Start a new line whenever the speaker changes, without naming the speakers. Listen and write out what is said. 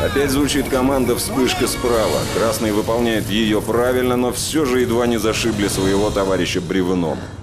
Опять звучит команда «Вспышка» справа. Красный выполняет ее правильно, но все же едва не зашибли своего товарища бревном.